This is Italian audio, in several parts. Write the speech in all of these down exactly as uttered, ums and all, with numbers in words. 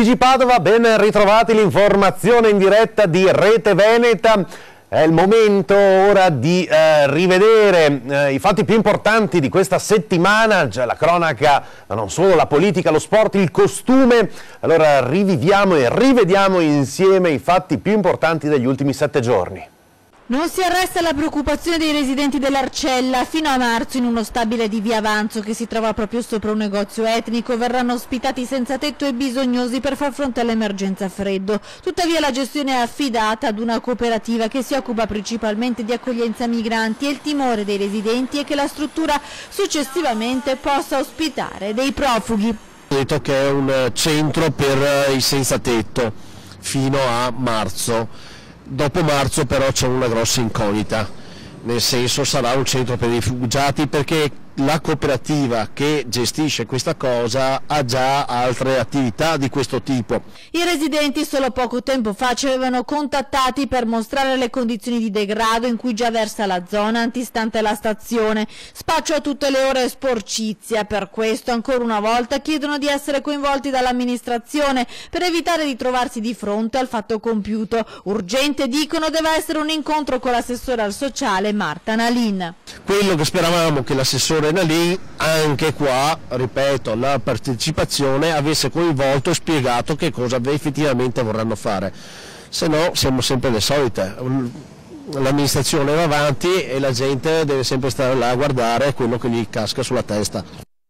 T G Padova, ben ritrovati, l'informazione in diretta di Rete Veneta. È il momento ora di eh, rivedere eh, i fatti più importanti di questa settimana, cioè la cronaca, ma non solo, la politica, lo sport, il costume. Allora riviviamo e rivediamo insieme i fatti più importanti degli ultimi sette giorni. Non si arresta la preoccupazione dei residenti dell'Arcella. Fino a marzo, in uno stabile di via Avanzo che si trova proprio sopra un negozio etnico, verranno ospitati senza tetto e bisognosi per far fronte all'emergenza freddo. Tuttavia la gestione è affidata ad una cooperativa che si occupa principalmente di accoglienza migranti e il timore dei residenti è che la struttura successivamente possa ospitare dei profughi. Ho detto che è un centro per i senza tetto fino a marzo. Dopo marzo però c'è una grossa incognita, nel senso sarà un centro per i rifugiati perché la cooperativa che gestisce questa cosa ha già altre attività di questo tipo. I residenti solo poco tempo fa ci avevano contattati per mostrare le condizioni di degrado in cui già versa la zona antistante la stazione, spaccio a tutte le ore e sporcizia. Per questo ancora una volta chiedono di essere coinvolti dall'amministrazione per evitare di trovarsi di fronte al fatto compiuto. Urgente, dicono, deve essere un incontro con l'assessore al sociale Marta Nalin. Quello che speravamo che l'assessore Nalin anche qua, ripeto, la partecipazione avesse coinvolto e spiegato che cosa effettivamente vorranno fare, se no siamo sempre le solite, l'amministrazione va avanti e la gente deve sempre stare là a guardare quello che gli casca sulla testa.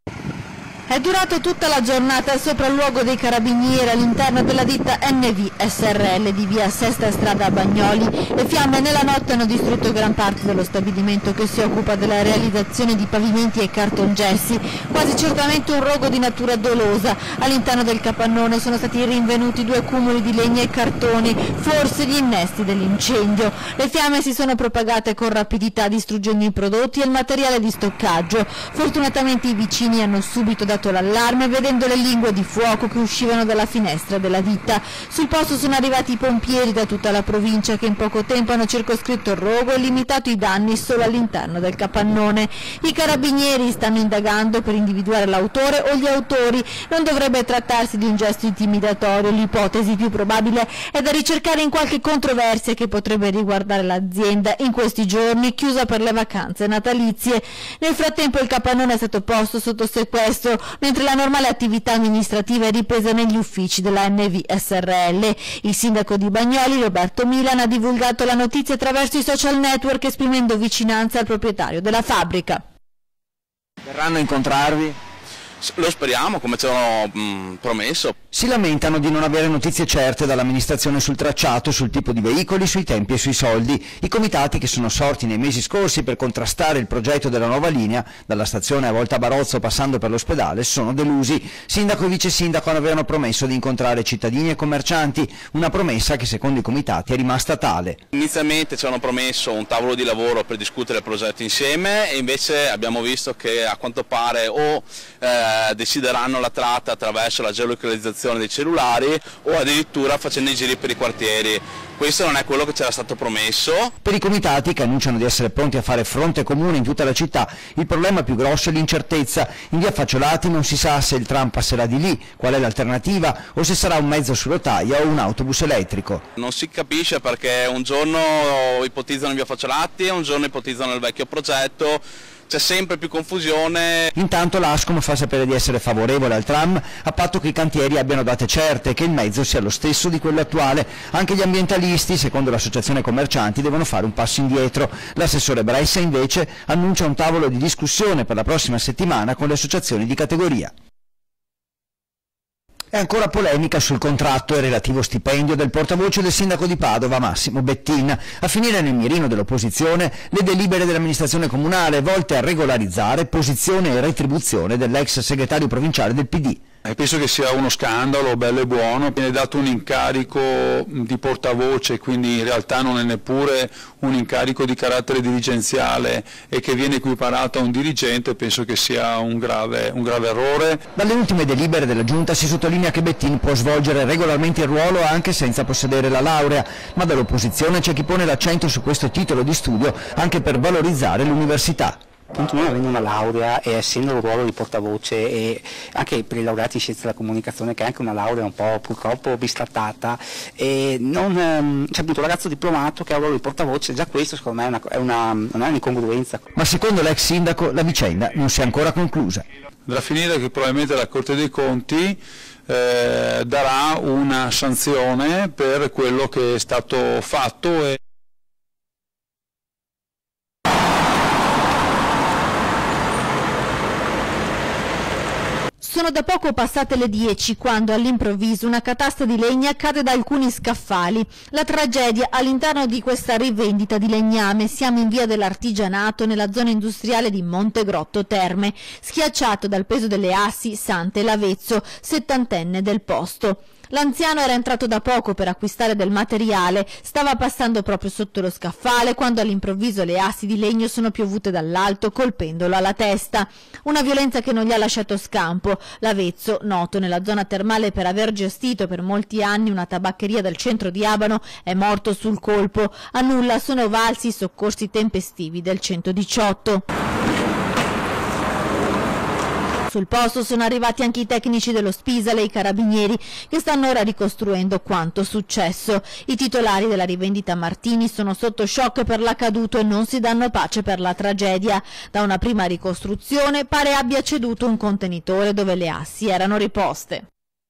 È durato tutta la giornata il sopralluogo dei carabinieri all'interno della ditta N V S R L di via Sesta Strada a Bagnoli. Le fiamme nella notte hanno distrutto gran parte dello stabilimento che si occupa della realizzazione di pavimenti e cartongessi, quasi certamente un rogo di natura dolosa. All'interno del capannone sono stati rinvenuti due cumuli di legna e cartoni, forse gli innesti dell'incendio. Le fiamme si sono propagate con rapidità, distruggendo i prodotti e il materiale di stoccaggio. Fortunatamente i vicini hanno subito dato l'allarme vedendo le lingue di fuoco che uscivano dalla finestra della ditta. Sul posto sono arrivati i pompieri da tutta la provincia che in poco tempo hanno circoscritto il rogo e limitato i danni solo all'interno del capannone. I carabinieri stanno indagando per individuare l'autore o gli autori. Non dovrebbe trattarsi di un gesto intimidatorio, l'ipotesi più probabile è da ricercare in qualche controversia che potrebbe riguardare l'azienda in questi giorni chiusa per le vacanze natalizie. Nel frattempo il capannone è stato posto sotto sequestro, mentre la normale attività amministrativa è ripresa negli uffici della N V S R L. Il sindaco di Bagnoli, Roberto Milan, ha divulgato la notizia attraverso i social network esprimendo vicinanza al proprietario della fabbrica. Verranno a incontrarvi? Lo speriamo, come ci hanno promesso. Si lamentano di non avere notizie certe dall'amministrazione sul tracciato, sul tipo di veicoli, sui tempi e sui soldi. I comitati che sono sorti nei mesi scorsi per contrastare il progetto della nuova linea, dalla stazione a Volta Barozzo passando per l'ospedale, sono delusi. Sindaco e vice sindaco avevano promesso di incontrare cittadini e commercianti, una promessa che secondo i comitati è rimasta tale. Inizialmente ci hanno promesso un tavolo di lavoro per discutere il progetto insieme e invece abbiamo visto che a quanto pare o eh, decideranno la tratta attraverso la geolocalizzazione dei cellulari o addirittura facendo i giri per i quartieri. Questo non è quello che c'era stato promesso. Per i comitati, che annunciano di essere pronti a fare fronte comune in tutta la città, il problema più grosso è l'incertezza. In via Facciolati non si sa se il tram passerà di lì, qual è l'alternativa o se sarà un mezzo su rotaia o un autobus elettrico. Non si capisce perché un giorno ipotizzano in via Facciolati e un giorno ipotizzano il vecchio progetto. C'è sempre più confusione. Intanto l'Ascom fa sapere di essere favorevole al tram a patto che i cantieri abbiano date certe e che il mezzo sia lo stesso di quello attuale. Anche gli ambientalisti, secondo l'associazione commercianti, devono fare un passo indietro. L'assessore Bressa invece annuncia un tavolo di discussione per la prossima settimana con le associazioni di categoria. È ancora polemica sul contratto e relativo stipendio del portavoce del sindaco di Padova, Massimo Bettin. A finire nel mirino dell'opposizione le delibere dell'amministrazione comunale volte a regolarizzare posizione e retribuzione dell'ex segretario provinciale del P D. E penso che sia uno scandalo bello e buono, viene dato un incarico di portavoce, quindi in realtà non è neppure un incarico di carattere dirigenziale e che viene equiparato a un dirigente, penso che sia un grave, un grave errore. Dalle ultime delibere della Giunta si sottolinea che Bettin può svolgere regolarmente il ruolo anche senza possedere la laurea, ma dall'opposizione c'è chi pone l'accento su questo titolo di studio anche per valorizzare l'università. Appunto non avendo una laurea e essendo un ruolo di portavoce e anche per i laureati in scienze della comunicazione, che è anche una laurea un po' purtroppo bistrattata, e non, ehm, c'è appunto un ragazzo diplomato che ha un ruolo di portavoce, già questo secondo me è una, è una, non è un'incongruenza. Ma secondo l'ex sindaco la vicenda non si è ancora conclusa. Da finire che probabilmente la Corte dei Conti eh, darà una sanzione per quello che è stato fatto. E Sono da poco passate le dieci quando all'improvviso una catasta di legna cade da alcuni scaffali. La tragedia all'interno di questa rivendita di legname. Siamo in via dell'Artigianato nella zona industriale di Montegrotto Terme. Schiacciato dal peso delle assi Sante Lavezzo, settantenne del posto. L'anziano era entrato da poco per acquistare del materiale, stava passando proprio sotto lo scaffale quando all'improvviso le assi di legno sono piovute dall'alto colpendolo alla testa. Una violenza che non gli ha lasciato scampo. Lavezzo, noto nella zona termale per aver gestito per molti anni una tabaccheria del centro di Abano, è morto sul colpo. A nulla sono valsi i soccorsi tempestivi del centodiciotto. Sul posto sono arrivati anche i tecnici dello Spisale e i carabinieri che stanno ora ricostruendo quanto successo. I titolari della rivendita Martini sono sotto shock per l'accaduto e non si danno pace per la tragedia. Da una prima ricostruzione pare abbia ceduto un contenitore dove le assi erano riposte.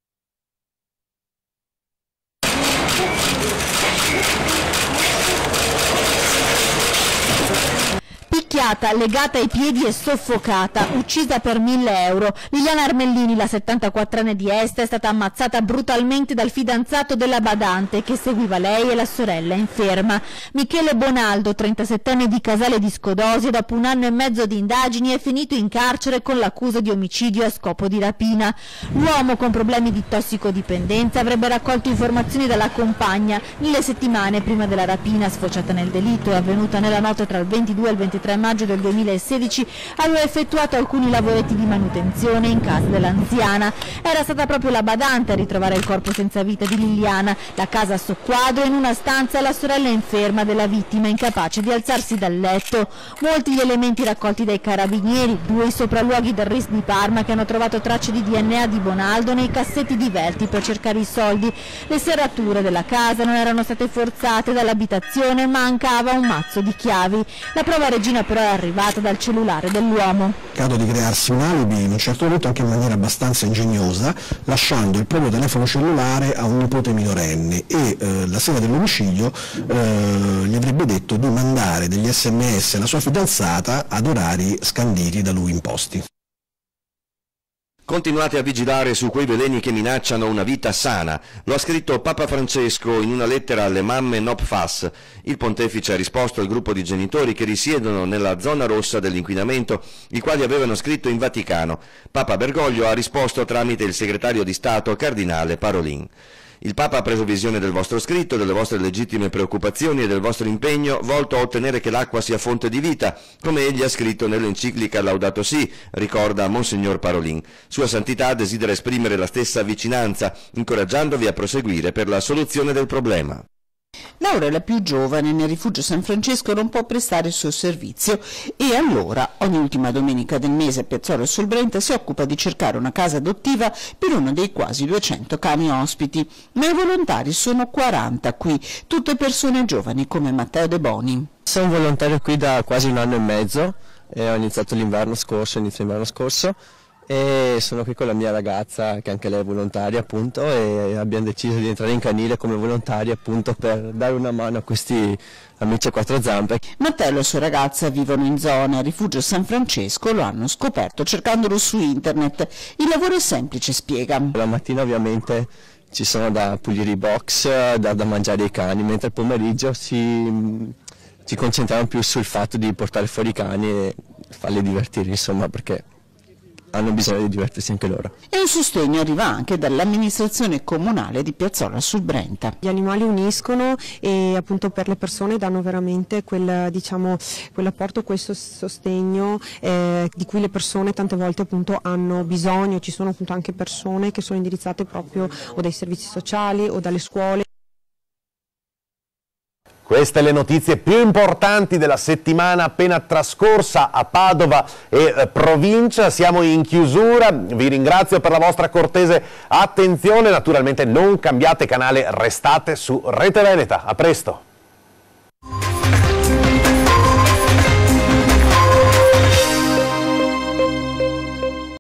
Picchiata, legata ai piedi e soffocata, uccisa per mille euro. Liliana Armellini, la settantaquattrenne di Este, è stata ammazzata brutalmente dal fidanzato della badante che seguiva lei e la sorella inferma. Michele Bonaldo, trentasettenne di Casale di Scodosio, dopo un anno e mezzo di indagini è finito in carcere con l'accusa di omicidio a scopo di rapina. L'uomo con problemi di tossicodipendenza avrebbe raccolto informazioni dalla compagna nelle settimane prima della rapina sfociata nel delitto e avvenuta nella notte tra il ventidue e il ventitré maggio del duemilasedici. Aveva effettuato alcuni lavoretti di manutenzione in casa dell'anziana. Era stata proprio la badante a ritrovare il corpo senza vita di Liliana, la casa a soqquadro, in una stanza la sorella inferma della vittima incapace di alzarsi dal letto. Molti gli elementi raccolti dai carabinieri, due i sopralluoghi del R I S di Parma che hanno trovato tracce di D N A di Bonaldo nei cassetti divelti per cercare i soldi. Le serrature della casa non erano state forzate dall'abitazione, mancava un mazzo di chiavi. La prova regina però è arrivata dal cellulare dell'uomo. Cercato di crearsi un alibi in un certo momento anche in maniera abbastanza ingegnosa, lasciando il proprio telefono cellulare a un nipote minorenne e eh, la sera dell'omicidio eh, gli avrebbe detto di mandare degli sms alla sua fidanzata ad orari scanditi da lui imposti. Continuate a vigilare su quei veleni che minacciano una vita sana. Lo ha scritto Papa Francesco in una lettera alle mamme Nopfas. Il pontefice ha risposto al gruppo di genitori che risiedono nella zona rossa dell'inquinamento, i quali avevano scritto in Vaticano. Papa Bergoglio ha risposto tramite il segretario di Stato Cardinale Parolin. Il Papa ha preso visione del vostro scritto, delle vostre legittime preoccupazioni e del vostro impegno volto a ottenere che l'acqua sia fonte di vita, come egli ha scritto nell'enciclica Laudato Si, ricorda Monsignor Parolin. Sua Santità desidera esprimere la stessa vicinanza, incoraggiandovi a proseguire per la soluzione del problema. Laura è la più giovane, nel rifugio San Francesco non può prestare il suo servizio e allora ogni ultima domenica del mese a Piazzola sul Brenta si occupa di cercare una casa adottiva per uno dei quasi duecento cani ospiti. Ma i volontari sono quaranta qui, tutte persone giovani come Matteo De Boni. Sono volontario qui da quasi un anno e mezzo, e ho iniziato l'inverno scorso, inizio l'inverno scorso, e sono qui con la mia ragazza che anche lei è volontaria appunto e abbiamo deciso di entrare in canile come volontari appunto per dare una mano a questi amici a quattro zampe. Matteo e la sua ragazza vivono in zona Rifugio San Francesco, lo hanno scoperto cercandolo su internet. Il lavoro è semplice, spiega. La mattina ovviamente ci sono da pulire i box, da, da mangiare i cani, mentre il pomeriggio si, ci concentriamo più sul fatto di portare fuori i cani e farli divertire insomma, perché hanno bisogno di divertirsi anche loro. E un sostegno arriva anche dall'amministrazione comunale di Piazzola sul Brenta. Gli animali uniscono e appunto per le persone danno veramente quel, diciamo, quell'apporto, questo sostegno eh, di cui le persone tante volte appunto hanno bisogno. Ci sono appunto anche persone che sono indirizzate proprio o dai servizi sociali o dalle scuole. Queste le notizie più importanti della settimana appena trascorsa a Padova e eh, provincia. Siamo in chiusura, vi ringrazio per la vostra cortese attenzione, naturalmente non cambiate canale, restate su Rete Veneta. A presto!